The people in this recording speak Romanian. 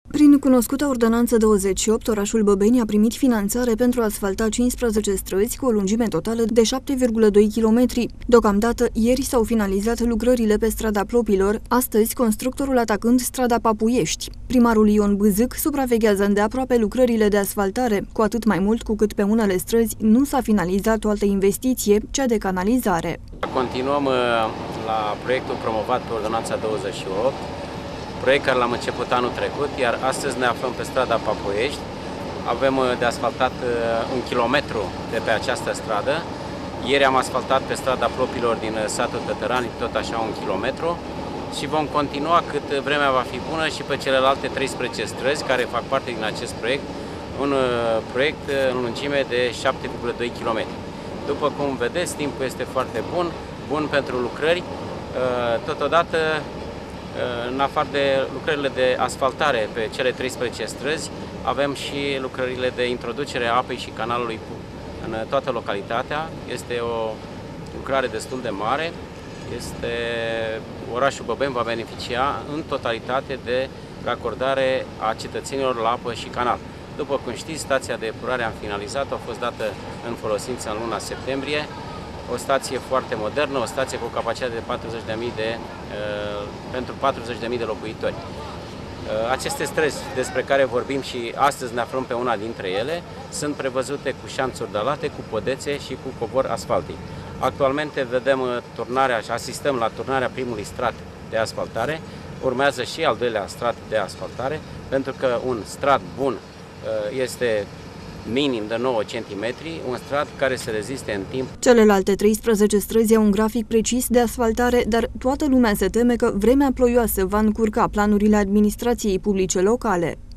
Prin cunoscuta ordonanță 28, orașul Băbeni a primit finanțare pentru a asfalta 15 străzi cu o lungime totală de 7,2 km. Deocamdată, ieri s-au finalizat lucrările pe strada Plopilor, astăzi constructorul atacând strada Papuiești. Primarul Ion Bâzâc supraveghează îndeaproape lucrările de asfaltare, cu atât mai mult cu cât pe unele străzi nu s-a finalizat o altă investiție, cea de canalizare. Continuăm la proiectul promovat pe ordonanța 28, proiect care l-am început anul trecut, iar astăzi ne aflăm pe strada Papuiești. Avem de asfaltat 1 kilometru de pe această stradă. Ieri am asfaltat pe strada Plopilor din satul Tătărani, tot așa 1 kilometru, și vom continua cât vremea va fi bună și pe celelalte 13 străzi care fac parte din acest proiect, un proiect în lungime de 7,2 km. După cum vedeți, timpul este foarte bun pentru lucrări. Totodată, în afară de lucrările de asfaltare pe cele 13 străzi, avem și lucrările de introducere a apei și canalului în toată localitatea. Este o lucrare destul de mare. Orașul Băbeni va beneficia în totalitate de racordare a cetățenilor la apă și canal. După cum știți, stația de epurare am finalizat, a fost dată în folosință în luna septembrie. O stație foarte modernă, o stație cu capacitate de 40.000 pentru 40.000 de locuitori. Aceste străzi despre care vorbim și astăzi ne aflăm pe una dintre ele, sunt prevăzute cu șanțuri dalate, cu podețe și cu covor asfaltic. Actualmente vedem turnarea și asistăm la turnarea primului strat de asfaltare, urmează și al doilea strat de asfaltare, pentru că un strat bun este minim de 9 cm, un strat care să reziste în timp. Celelalte 13 străzi au un grafic precis de asfaltare, dar toată lumea se teme că vremea ploioasă va încurca planurile administrației publice locale.